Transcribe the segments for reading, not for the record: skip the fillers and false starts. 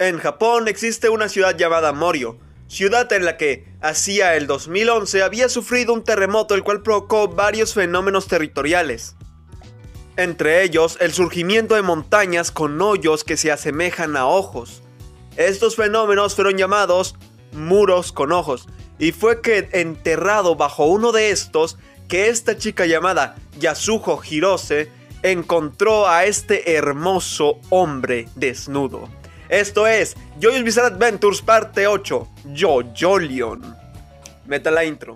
En Japón existe una ciudad llamada Morio, ciudad en la que, hacia el 2011, había sufrido un terremoto el cual provocó varios fenómenos territoriales. Entre ellos, el surgimiento de montañas con hoyos que se asemejan a ojos. Estos fenómenos fueron llamados muros con ojos, y fue que enterrado bajo uno de estos, que esta chica llamada Yasuho Hirose encontró a este hermoso hombre desnudo. Esto es JoJo's Bizarre Adventures parte 8, JoJolion. Meta la intro.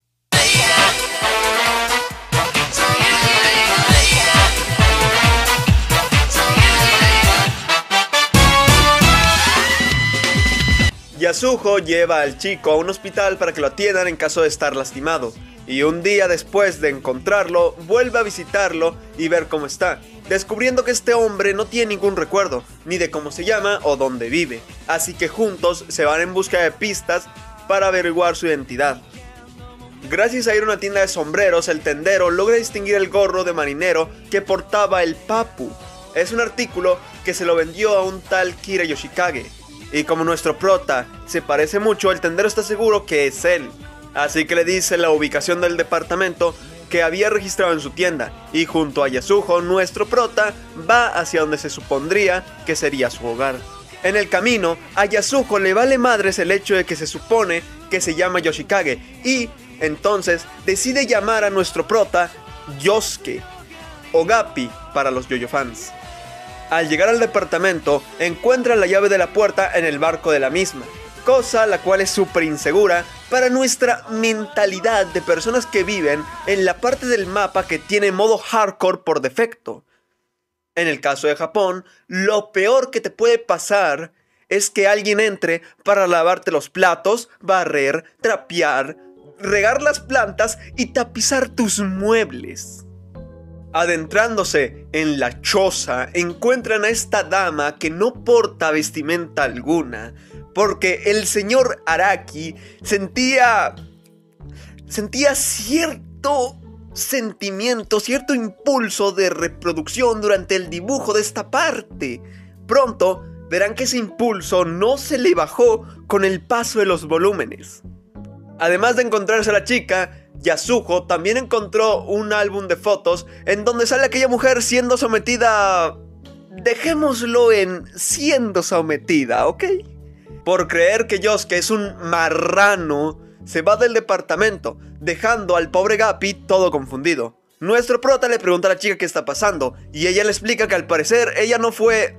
Yasuho lleva al chico a un hospital para que lo atiendan en caso de estar lastimado. Y un día después de encontrarlo, vuelve a visitarlo y ver cómo está, descubriendo que este hombre no tiene ningún recuerdo, ni de cómo se llama o dónde vive. Así que juntos se van en busca de pistas para averiguar su identidad. Gracias a ir a una tienda de sombreros, el tendero logra distinguir el gorro de marinero que portaba el Papu. Es un artículo que se lo vendió a un tal Kira Yoshikage. Y como nuestro prota se parece mucho, el tendero está seguro que es él. Así que le dice la ubicación del departamento que había registrado en su tienda, y junto a Yasuho, nuestro prota va hacia donde se supondría que sería su hogar. En el camino, a Yasuho le vale madres el hecho de que se supone que se llama Yoshikage, y entonces decide llamar a nuestro prota Yosuke, o Gapi para los JoJo fans. Al llegar al departamento, encuentra la llave de la puerta en el barco de la misma, cosa la cual es súper insegura para nuestra mentalidad de personas que viven en la parte del mapa que tiene modo hardcore por defecto. En el caso de Japón, lo peor que te puede pasar es que alguien entre para lavarte los platos, barrer, trapear, regar las plantas y tapizar tus muebles. Adentrándose en la choza, encuentran a esta dama que no porta vestimenta alguna, porque el señor Araki sentía cierto sentimiento, cierto impulso de reproducción durante el dibujo de esta parte. Pronto verán que ese impulso no se le bajó con el paso de los volúmenes. Además de encontrarse a la chica, Yasuho también encontró un álbum de fotos en donde sale aquella mujer siendo sometida, dejémoslo en siendo sometida, ¿ok? Por creer que Yosuke es un marrano, se va del departamento, dejando al pobre Gapi todo confundido. Nuestro prota le pregunta a la chica qué está pasando, y ella le explica que al parecer ella no fue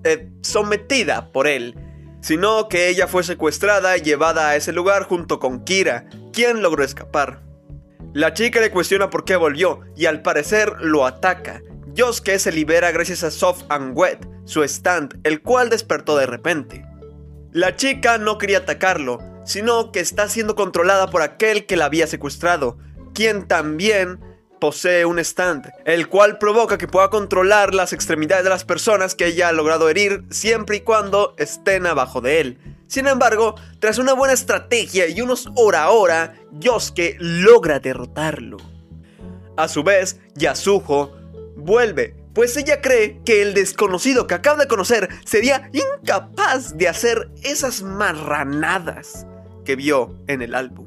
sometida por él, sino que ella fue secuestrada y llevada a ese lugar junto con Kira, quien logró escapar. La chica le cuestiona por qué volvió, y al parecer lo ataca. Yosuke se libera gracias a Soft and Wet, su stand, el cual despertó de repente. La chica no quería atacarlo, sino que está siendo controlada por aquel que la había secuestrado, quien también posee un stand, el cual provoca que pueda controlar las extremidades de las personas que ella ha logrado herir siempre y cuando estén abajo de él. Sin embargo, tras una buena estrategia y unos hora, Yosuke logra derrotarlo. A su vez, Yasuho vuelve, pues ella cree que el desconocido que acaba de conocer sería incapaz de hacer esas marranadas que vio en el álbum.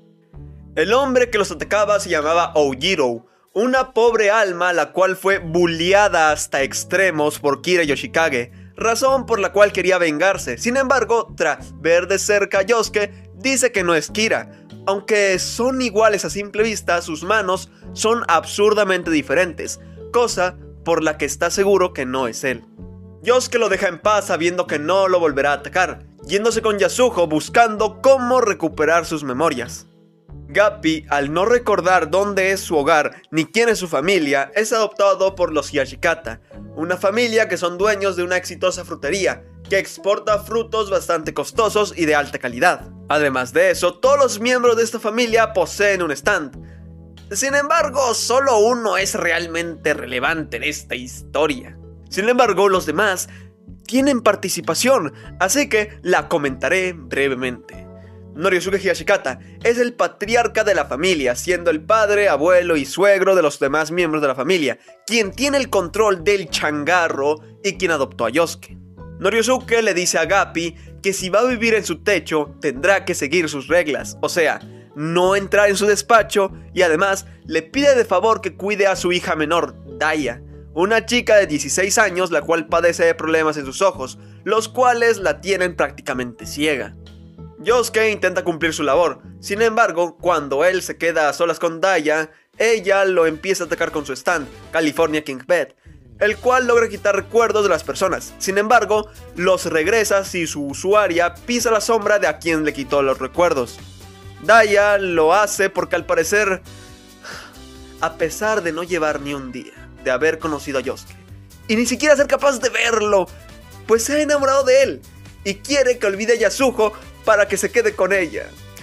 El hombre que los atacaba se llamaba Ojiro, una pobre alma la cual fue bulleada hasta extremos por Kira Yoshikage, razón por la cual quería vengarse. Sin embargo, tras ver de cerca a Yosuke, dice que no es Kira. Aunque son iguales a simple vista, sus manos son absurdamente diferentes, cosa por la que está seguro que no es él. Yosuke lo deja en paz sabiendo que no lo volverá a atacar, yéndose con Yasuho buscando cómo recuperar sus memorias. Gapi, al no recordar dónde es su hogar ni quién es su familia, es adoptado por los Higashikata, una familia que son dueños de una exitosa frutería que exporta frutos bastante costosos y de alta calidad. Además de eso, todos los miembros de esta familia poseen un stand. Sin embargo, solo uno es realmente relevante en esta historia. Sin embargo, los demás tienen participación, así que la comentaré brevemente. Noriosuke Higashikata es el patriarca de la familia, siendo el padre, abuelo y suegro de los demás miembros de la familia, quien tiene el control del changarro y quien adoptó a Yosuke. Noriosuke le dice a Gappy que si va a vivir en su techo tendrá que seguir sus reglas, o sea, no entrar en su despacho, y además le pide de favor que cuide a su hija menor, Daya, una chica de 16 años la cual padece de problemas en sus ojos, los cuales la tienen prácticamente ciega. Yosuke intenta cumplir su labor, sin embargo, cuando él se queda a solas con Daya, ella lo empieza a atacar con su stand, California King Bed, el cual logra quitar recuerdos de las personas. Sin embargo, los regresa si su usuaria pisa la sombra de a quien le quitó los recuerdos. Daya lo hace porque al parecer, a pesar de no llevar ni un día de haber conocido a Yosuke, y ni siquiera ser capaz de verlo, pues se ha enamorado de él, y quiere que olvide a Yasuho para que se quede con ella.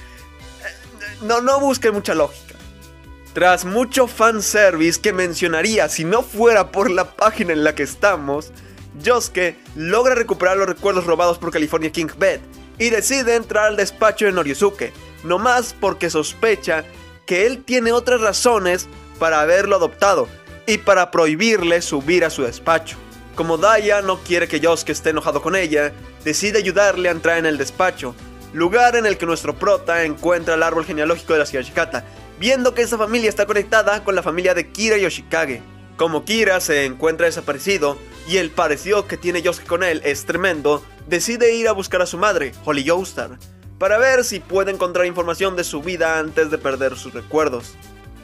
No busque mucha lógica. Tras mucho fanservice que mencionaría si no fuera por la página en la que estamos, Yosuke logra recuperar los recuerdos robados por California King Bed y decide entrar al despacho de Noriosuke, no más porque sospecha que él tiene otras razones para haberlo adoptado y para prohibirle subir a su despacho. Como Daya no quiere que Yosuke esté enojado con ella, decide ayudarle a entrar en el despacho, lugar en el que nuestro prota encuentra el árbol genealógico de la Higashikata, viendo que esa familia está conectada con la familia de Kira Yoshikage. Como Kira se encuentra desaparecido y el parecido que tiene Yosuke con él es tremendo, decide ir a buscar a su madre, Holly Joestar, para ver si puede encontrar información de su vida antes de perder sus recuerdos.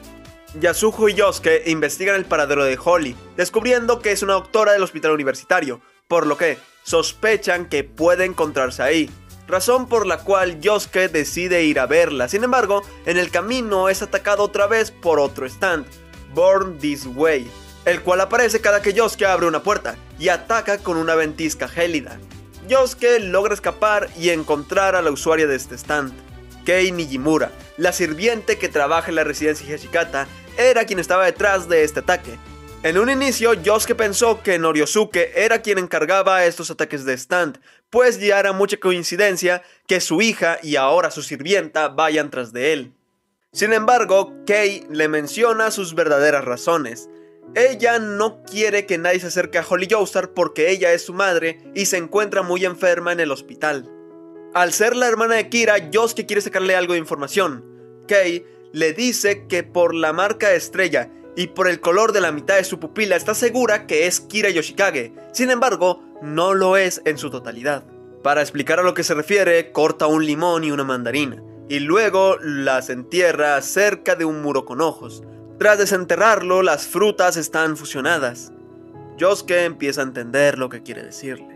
Yasuho y Yosuke investigan el paradero de Holly, descubriendo que es una doctora del hospital universitario, por lo que sospechan que puede encontrarse ahí, razón por la cual Yosuke decide ir a verla. Sin embargo, en el camino es atacado otra vez por otro stand, Born This Way, el cual aparece cada que Yosuke abre una puerta y ataca con una ventisca gélida. Yosuke logra escapar y encontrar a la usuaria de este stand, Kei Nijimura, la sirviente que trabaja en la residencia Higashikata, era quien estaba detrás de este ataque. En un inicio, Yosuke pensó que Noriosuke era quien encargaba estos ataques de stand, pues ya era mucha coincidencia que su hija y ahora su sirvienta vayan tras de él. Sin embargo, Kei le menciona sus verdaderas razones. Ella no quiere que nadie se acerque a Holly Joestar porque ella es su madre y se encuentra muy enferma en el hospital. Al ser la hermana de Kira, Yosuke quiere sacarle algo de información. Kei le dice que por la marca de estrella y por el color de la mitad de su pupila está segura que es Kira Yoshikage. Sin embargo, no lo es en su totalidad. Para explicar a lo que se refiere, corta un limón y una mandarina, y luego las entierra cerca de un muro con ojos. Tras desenterrarlo, las frutas están fusionadas. Yosuke empieza a entender lo que quiere decirle.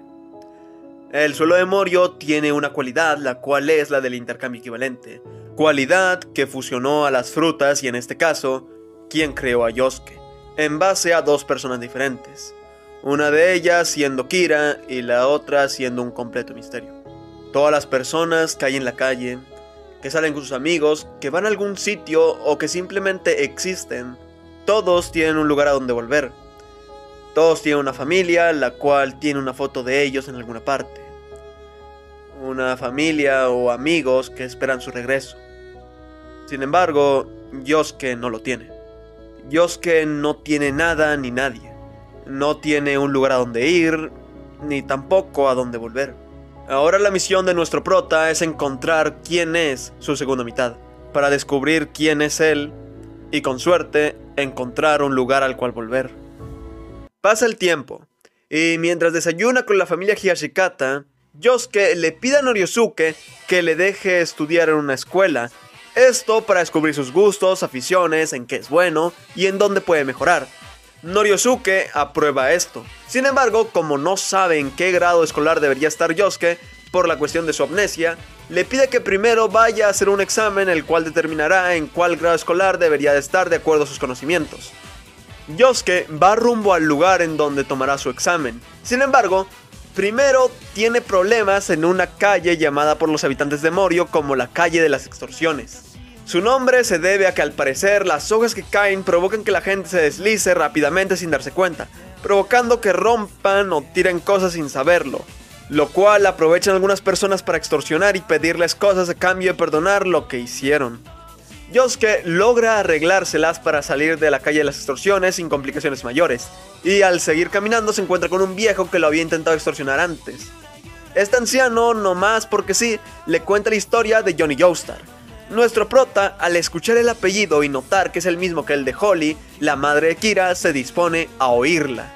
El suelo de Morio tiene una cualidad, la cual es la del intercambio equivalente. Cualidad que fusionó a las frutas y en este caso, quien creó a Yosuke, en base a dos personas diferentes. Una de ellas siendo Kira y la otra siendo un completo misterio. Todas las personas que hay en la calle, que salen con sus amigos, que van a algún sitio o que simplemente existen, todos tienen un lugar a donde volver. Todos tienen una familia, la cual tiene una foto de ellos en alguna parte. Una familia o amigos que esperan su regreso. Sin embargo, Yosuke no lo tiene. Yosuke no tiene nada ni nadie. No tiene un lugar a donde ir, ni tampoco a donde volver. Ahora la misión de nuestro prota es encontrar quién es su segunda mitad, para descubrir quién es él y con suerte encontrar un lugar al cual volver. Pasa el tiempo, y mientras desayuna con la familia Higashikata, Yosuke le pide a Noriosuke que le deje estudiar en una escuela. Esto para descubrir sus gustos, aficiones, en qué es bueno y en dónde puede mejorar. Noriosuke aprueba esto. Sin embargo, como no sabe en qué grado escolar debería estar Yosuke, por la cuestión de su amnesia, le pide que primero vaya a hacer un examen el cual determinará en cuál grado escolar debería de estar de acuerdo a sus conocimientos. Yosuke va rumbo al lugar en donde tomará su examen. Sin embargo, primero tiene problemas en una calle llamada por los habitantes de Morio como la calle de las extorsiones. Su nombre se debe a que al parecer las hojas que caen provocan que la gente se deslice rápidamente sin darse cuenta, provocando que rompan o tiren cosas sin saberlo, lo cual aprovechan algunas personas para extorsionar y pedirles cosas a cambio de perdonar lo que hicieron. Yosuke logra arreglárselas para salir de la calle de las extorsiones sin complicaciones mayores, y al seguir caminando se encuentra con un viejo que lo había intentado extorsionar antes. Este anciano, nomás porque sí, le cuenta la historia de Johnny Joestar. Nuestro prota, al escuchar el apellido y notar que es el mismo que el de Holly, la madre de Kira, se dispone a oírla.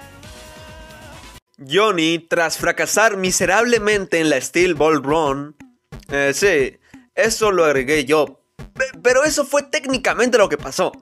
Johnny, tras fracasar miserablemente en la Steel Ball Run... sí, eso lo agregué yo. Pero eso fue técnicamente lo que pasó.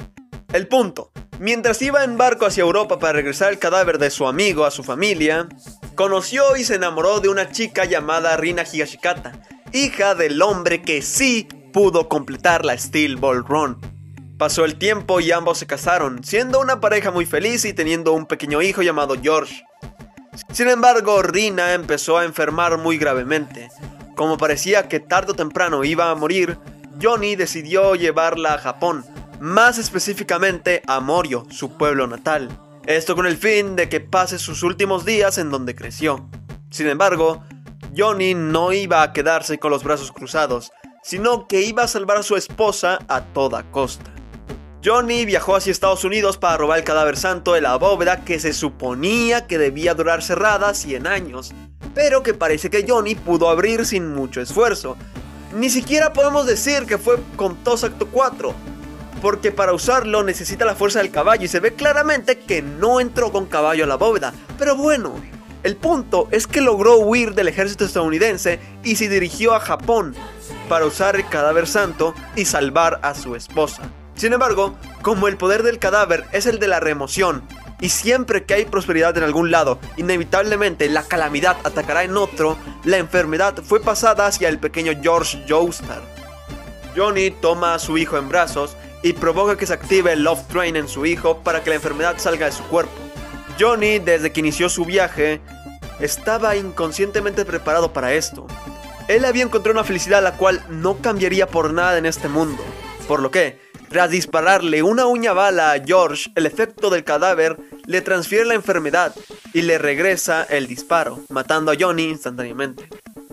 El punto: mientras iba en barco hacia Europa para regresar el cadáver de su amigo a su familia, conoció y se enamoró de una chica llamada Rina Higashikata, hija del hombre que sí pudo completar la Steel Ball Run. Pasó el tiempo y ambos se casaron, siendo una pareja muy feliz y teniendo un pequeño hijo llamado George. Sin embargo, Rina empezó a enfermar muy gravemente. Como parecía que tarde o temprano iba a morir, Johnny decidió llevarla a Japón, más específicamente a Morio, su pueblo natal. Esto con el fin de que pase sus últimos días en donde creció. Sin embargo, Johnny no iba a quedarse con los brazos cruzados, sino que iba a salvar a su esposa a toda costa. Johnny viajó hacia Estados Unidos para robar el cadáver santo de la bóveda que se suponía que debía durar cerrada 100 años, pero que parece que Johnny pudo abrir sin mucho esfuerzo. Ni siquiera podemos decir que fue con TOS Acto 4, porque para usarlo necesita la fuerza del caballo y se ve claramente que no entró con caballo a la bóveda. Pero bueno, el punto es que logró huir del ejército estadounidense y se dirigió a Japón para usar el cadáver santo y salvar a su esposa. Sin embargo, como el poder del cadáver es el de la remoción, y siempre que hay prosperidad en algún lado, inevitablemente la calamidad atacará en otro, la enfermedad fue pasada hacia el pequeño George Joestar. Johnny toma a su hijo en brazos y provoca que se active el Love Train en su hijo para que la enfermedad salga de su cuerpo. Johnny, desde que inició su viaje, estaba inconscientemente preparado para esto. Él había encontrado una felicidad la cual no cambiaría por nada en este mundo, por lo que, tras dispararle una uña bala a George, el efecto del cadáver le transfiere la enfermedad y le regresa el disparo, matando a Johnny instantáneamente.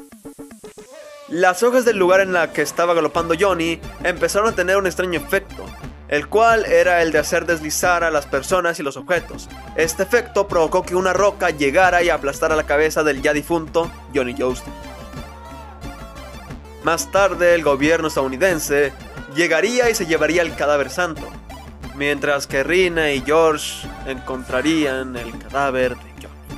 Las hojas del lugar en la que estaba galopando Johnny empezaron a tener un extraño efecto, el cual era el de hacer deslizar a las personas y los objetos. Este efecto provocó que una roca llegara y aplastara la cabeza del ya difunto Johnny Joestar. Más tarde, el gobierno estadounidense llegaría y se llevaría el cadáver santo, mientras que Rina y George encontrarían el cadáver de Johnny.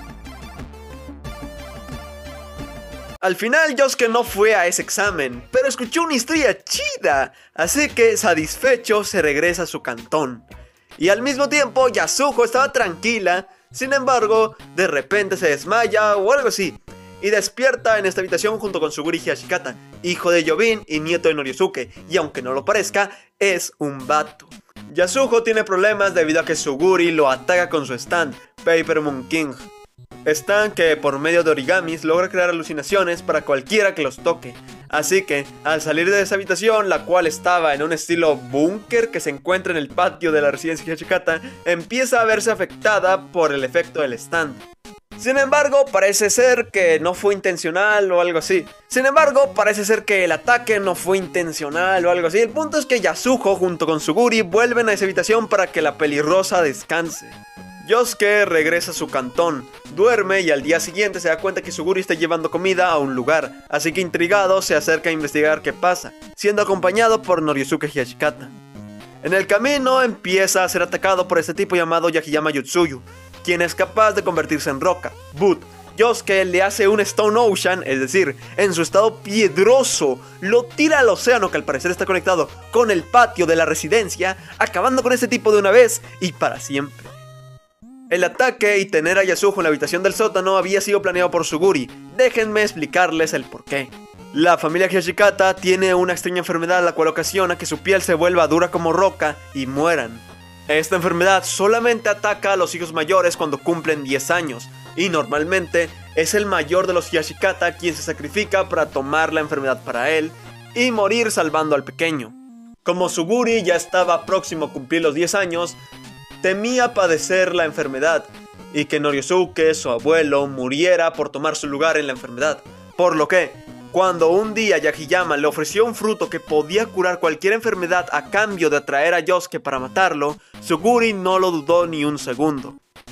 Al final, Yosuke no fue a ese examen, pero escuchó una historia chida, así que satisfecho se regresa a su cantón. Y al mismo tiempo, Yasuko estaba tranquila, sin embargo, de repente se desmaya o algo así, y despierta en esta habitación junto con Suguri Higashikata, hijo de Yobin y nieto de Noriosuke, y aunque no lo parezca, es un vato. Yasuko tiene problemas debido a que Suguri lo ataca con su stand, Paper Moon King. Stand que por medio de origamis logra crear alucinaciones para cualquiera que los toque. Así que, al salir de esa habitación, la cual estaba en un estilo búnker que se encuentra en el patio de la residencia Higashikata, empieza a verse afectada por el efecto del stand. Sin embargo, parece ser que no fue intencional o algo así. El ataque no fue intencional o algo así. El punto es que Yasuko junto con Suguri vuelven a esa habitación para que la pelirrosa descanse. Yosuke regresa a su cantón, duerme y al día siguiente se da cuenta que Suguri está llevando comida a un lugar. Así que intrigado se acerca a investigar qué pasa, siendo acompañado por Noriosuke Higashikata. En el camino empieza a ser atacado por este tipo llamado Yakiyama Yutsuyu, quien es capaz de convertirse en roca. But Yosuke le hace un Stone Ocean, es decir, en su estado piedroso, lo tira al océano que al parecer está conectado con el patio de la residencia, acabando con este tipo de una vez y para siempre. El ataque y tener a Yasuko en la habitación del sótano había sido planeado por Suguri. Déjenme explicarles el porqué. La familia Higashikata tiene una extraña enfermedad la cual ocasiona que su piel se vuelva dura como roca y mueran. Esta enfermedad solamente ataca a los hijos mayores cuando cumplen 10 años, y normalmente es el mayor de los Higashikata quien se sacrifica para tomar la enfermedad para él y morir salvando al pequeño. Como Suguri ya estaba próximo a cumplir los 10 años, temía padecer la enfermedad y que Noriosuke, su abuelo, muriera por tomar su lugar en la enfermedad, por lo que, Cuando un día Yagiyama le ofreció un fruto que podía curar cualquier enfermedad a cambio de atraer a Yosuke para matarlo, Suguri no lo dudó ni un segundo.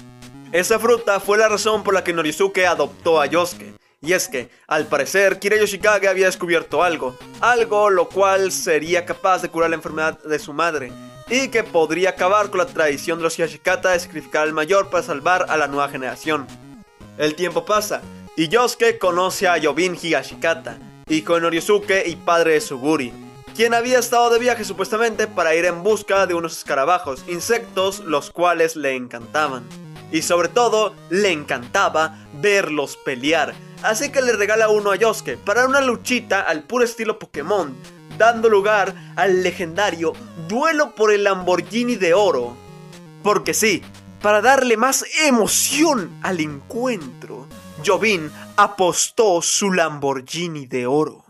Esa fruta fue la razón por la que Norizuke adoptó a Yosuke. Y es que, al parecer, Kira Yoshikage había descubierto algo lo cual sería capaz de curar la enfermedad de su madre, y que podría acabar con la tradición de los Higashikata de sacrificar al mayor para salvar a la nueva generación. El tiempo pasa, y Yosuke conoce a Yobin Higashikata, hijo de Norizuke y padre de Suguri, quien había estado de viaje supuestamente para ir en busca de unos escarabajos, insectos los cuales le encantaban. Y sobre todo, le encantaba verlos pelear, así que le regala uno a Yosuke para una luchita al puro estilo Pokémon, dando lugar al legendario duelo por el Lamborghini de oro. Porque sí, para darle más emoción al encuentro, Yobin apostó su Lamborghini de oro.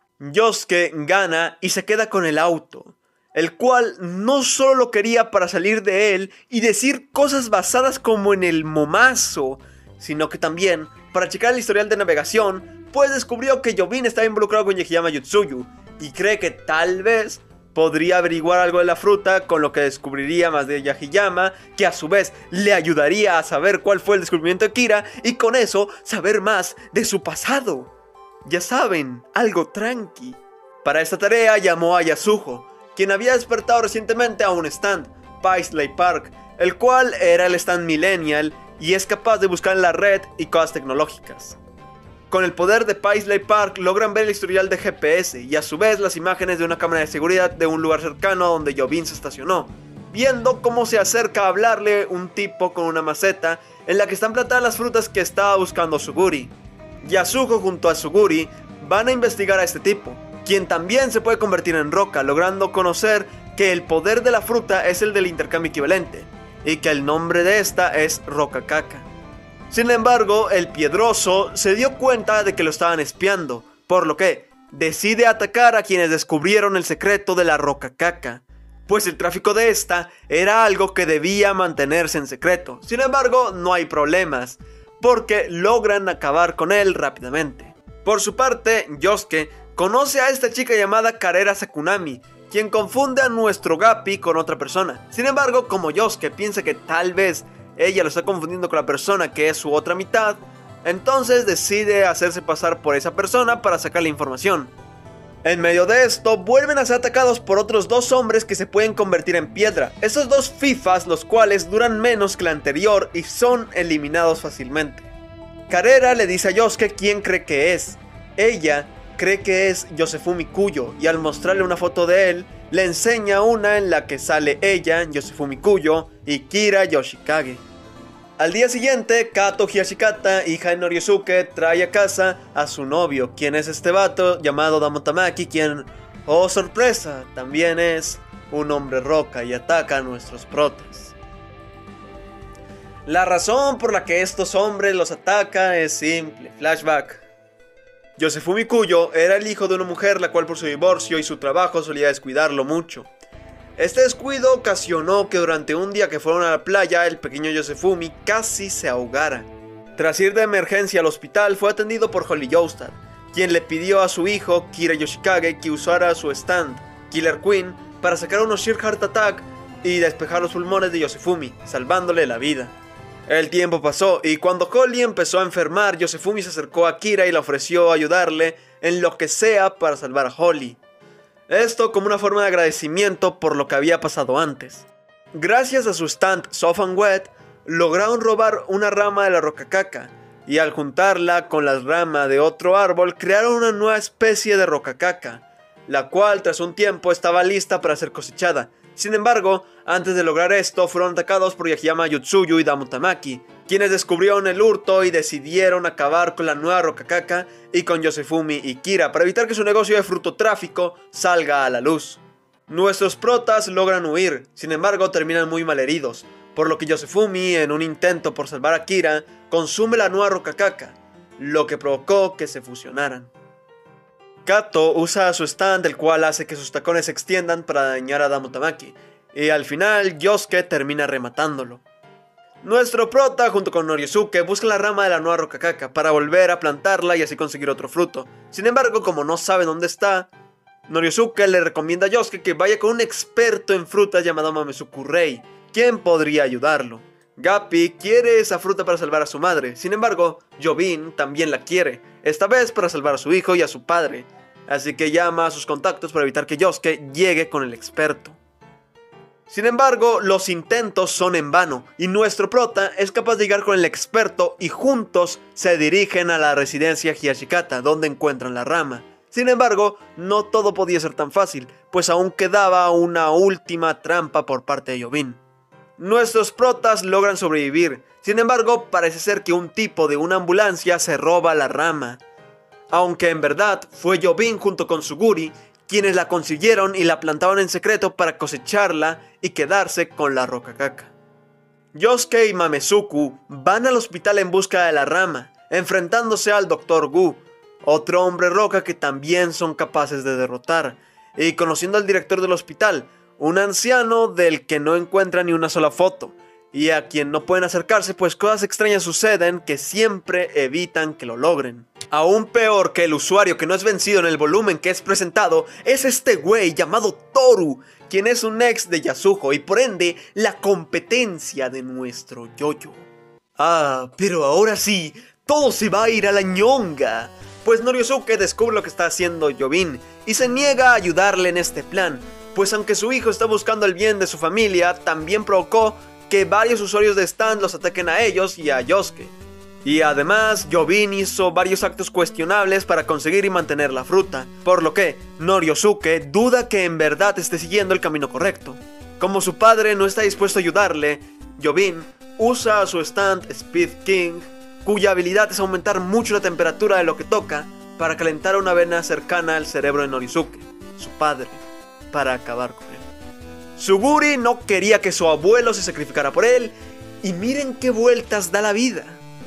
Yosuke gana y se queda con el auto, el cual no solo lo quería para salir de él y decir cosas basadas como en el momazo, sino que también para checar el historial de navegación, pues descubrió que Yobin estaba involucrado con Yagiyama Yotsuyu y cree que tal vez podría averiguar algo de la fruta, con lo que descubriría más de Yagiyama, que a su vez le ayudaría a saber cuál fue el descubrimiento de Kira y con eso saber más de su pasado. Ya saben, algo tranqui. Para esta tarea llamó a Yasuho, quien había despertado recientemente a un stand, Paisley Park, el cual era el stand Millennial y es capaz de buscar en la red y cosas tecnológicas. Con el poder de Paisley Park logran ver el historial de GPS y a su vez las imágenes de una cámara de seguridad de un lugar cercano a donde Yobin se estacionó, viendo cómo se acerca a hablarle un tipo con una maceta en la que están plantadas las frutas que estaba buscando Suguri. Yasuho junto a Suguri van a investigar a este tipo, quien también se puede convertir en roca, logrando conocer que el poder de la fruta es el del intercambio equivalente, y que el nombre de esta es Rokakaka. Sin embargo, el piedroso se dio cuenta de que lo estaban espiando, por lo que decide atacar a quienes descubrieron el secreto de la Rokakaka, pues el tráfico de esta era algo que debía mantenerse en secreto. Sin embargo, no hay problemas, porque logran acabar con él rápidamente. Por su parte, Yosuke conoce a esta chica llamada Karera Sakunami, quien confunde a nuestro Gappy con otra persona. Sin embargo, como Yosuke piensa que tal vez ella lo está confundiendo con la persona que es su otra mitad, entonces decide hacerse pasar por esa persona para sacar la información. En medio de esto, vuelven a ser atacados por otros dos hombres que se pueden convertir en piedra. Estos dos fifas, los cuales duran menos que la anterior y son eliminados fácilmente. Karera le dice a Yosuke quién cree que es. Ella cree que es Yosefumi Kuyo y al mostrarle una foto de él, le enseña una en la que sale ella, Yosefumi Kuyo, y Kira Yoshikage. Al día siguiente, Kato Higashikata, hija de Norizuke, trae a casa a su novio, quien es este vato llamado Damotamaki, quien, oh sorpresa, también es un hombre roca y ataca a nuestros protas. La razón por la que estos hombres los atacan es simple. Flashback. Yosefumi Kuyo era el hijo de una mujer la cual por su divorcio y su trabajo solía descuidarlo mucho. Este descuido ocasionó que durante un día que fueron a la playa, el pequeño Yosefumi casi se ahogara. Tras ir de emergencia al hospital, fue atendido por Holly Joestar, quien le pidió a su hijo, Kira Yoshikage, que usara su stand, Killer Queen, para sacar unos Sheer Heart Attack y despejar los pulmones de Yosefumi, salvándole la vida. El tiempo pasó y cuando Holly empezó a enfermar, Yosefumi se acercó a Kira y le ofreció ayudarle en lo que sea para salvar a Holly. Esto como una forma de agradecimiento por lo que había pasado antes. Gracias a su stand Soft and Wet, lograron robar una rama de la Rokakaka y al juntarla con las ramas de otro árbol crearon una nueva especie de Rokakaka, la cual tras un tiempo estaba lista para ser cosechada. Sin embargo, antes de lograr esto, fueron atacados por Yagiyama Yotsuyu y Damotamaki, quienes descubrieron el hurto y decidieron acabar con la nueva Rokakaka y con Yosefumi y Kira para evitar que su negocio de frutotráfico salga a la luz. Nuestros protas logran huir, sin embargo terminan muy malheridos, por lo que Yosefumi, en un intento por salvar a Kira, consume la nueva Rokakaka, lo que provocó que se fusionaran. Kato usa su stand, el cual hace que sus tacones se extiendan para dañar a Damotamaki, y al final Yosuke termina rematándolo. Nuestro prota, junto con Noriosuke, busca la rama de la nueva Rokakaka para volver a plantarla y así conseguir otro fruto. Sin embargo, como no sabe dónde está, Noriosuke le recomienda a Yosuke que vaya con un experto en frutas llamado Mamesuku Rei, quien podría ayudarlo. Gappy quiere esa fruta para salvar a su madre, sin embargo, Yobin también la quiere, esta vez para salvar a su hijo y a su padre, así que llama a sus contactos para evitar que Yosuke llegue con el experto. Sin embargo, los intentos son en vano, y nuestro prota es capaz de llegar con el experto y juntos se dirigen a la residencia Higashikata, donde encuentran la rama. Sin embargo, no todo podía ser tan fácil, pues aún quedaba una última trampa por parte de Yobin. Nuestros protas logran sobrevivir, sin embargo, parece ser que un tipo de una ambulancia se roba la rama. Aunque en verdad fue Yobin junto con Suguri quienes la consiguieron y la plantaron en secreto para cosecharla y quedarse con la Rokakaka. Yosuke y Mamesuku van al hospital en busca de la rama, enfrentándose al Dr. Gu, otro hombre roca que también son capaces de derrotar, y conociendo al director del hospital, un anciano del que no encuentra ni una sola foto, y a quien no pueden acercarse pues cosas extrañas suceden que siempre evitan que lo logren. Aún peor que el usuario que no es vencido en el volumen que es presentado es este güey llamado Toru, quien es un ex de Yasuho y por ende la competencia de nuestro Yoyo. Ah, pero ahora sí, todo se va a ir a la ñonga, pues Noriosuke descubre lo que está haciendo Yobin y se niega a ayudarle en este plan, pues aunque su hijo está buscando el bien de su familia, también provocó que varios usuarios de stand los ataquen a ellos y a Yosuke. Y además, Yobin hizo varios actos cuestionables para conseguir y mantener la fruta, por lo que Noriosuke duda que en verdad esté siguiendo el camino correcto. Como su padre no está dispuesto a ayudarle, Yobin usa a su stand Speed King, cuya habilidad es aumentar mucho la temperatura de lo que toca, para calentar una vena cercana al cerebro de Noriosuke, su padre, para acabar con él. Suguri no quería que su abuelo se sacrificara por él, y miren qué vueltas da la vida.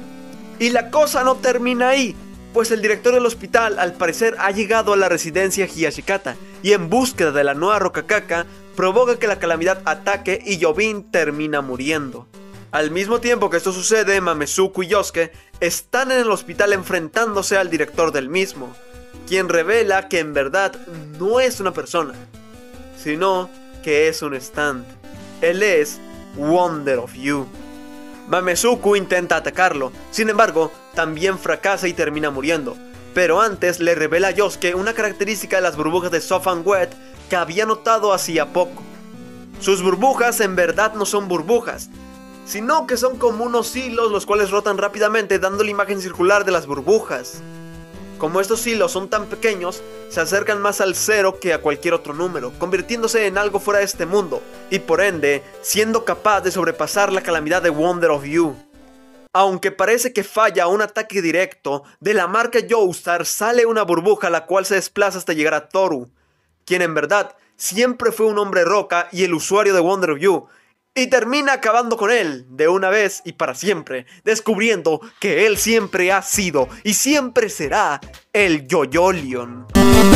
Y la cosa no termina ahí, pues el director del hospital al parecer ha llegado a la residencia Higashikata, y en búsqueda de la nueva Rokakaka, provoca que la calamidad ataque y Yobin termina muriendo. Al mismo tiempo que esto sucede, Mamesuku y Yosuke están en el hospital enfrentándose al director del mismo, quien revela que en verdad no es una persona, sino que es un stand. Él es Wonder of You. Mamesuku intenta atacarlo, sin embargo, también fracasa y termina muriendo. Pero antes le revela a Yosuke una característica de las burbujas de Soft and Wet que había notado hacía poco. Sus burbujas en verdad no son burbujas, sino que son como unos hilos los cuales rotan rápidamente dando la imagen circular de las burbujas. Como estos hilos son tan pequeños, se acercan más al cero que a cualquier otro número, convirtiéndose en algo fuera de este mundo, y por ende, siendo capaz de sobrepasar la calamidad de Wonder of You. Aunque parece que falla un ataque directo, de la marca Joestar sale una burbuja la cual se desplaza hasta llegar a Toru, quien en verdad siempre fue un hombre roca y el usuario de Wonder of You, y termina acabando con él de una vez y para siempre, descubriendo que él siempre ha sido y siempre será el Yoyolion.